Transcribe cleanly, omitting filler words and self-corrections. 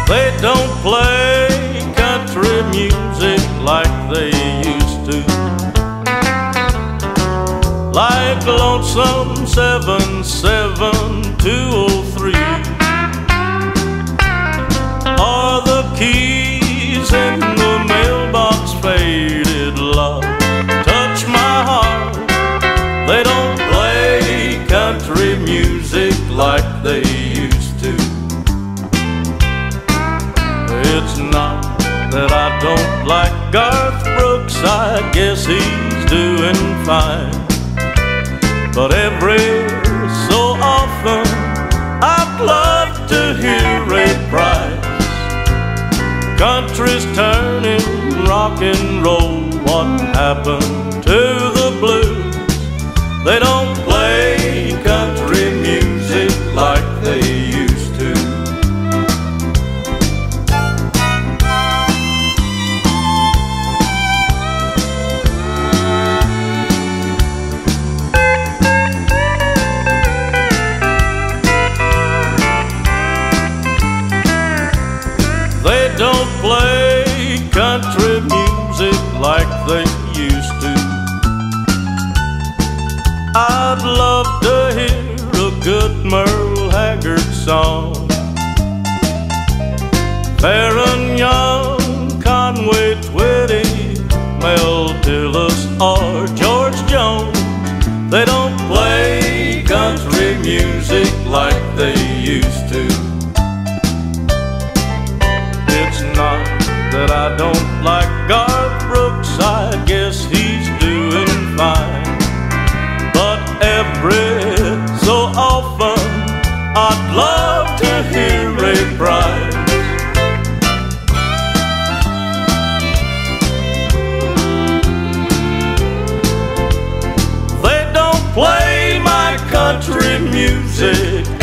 They don't play country music like they used to, like Lonesome 77203, or the keys in the mailbox faded love. Touch my heart. They don't play country music like they used to. It's not that I don't like Garth Brooks, I guess he's doing fine. But every so often I'd love to hear Ray Price. Country's turning rock and roll. What happened to the blues? They don't play country music like they used to. They don't play country music like they used to. I'd love to hear a good Merle Haggard song. Baron Young, Conway Twitty, Mel Tillis, or George Jones. They don't play country music like they used to. It's not that I don't like Garth Brooks, I guess he's doing fine. But every so often I'd love to hear Ray Price. They don't play my country music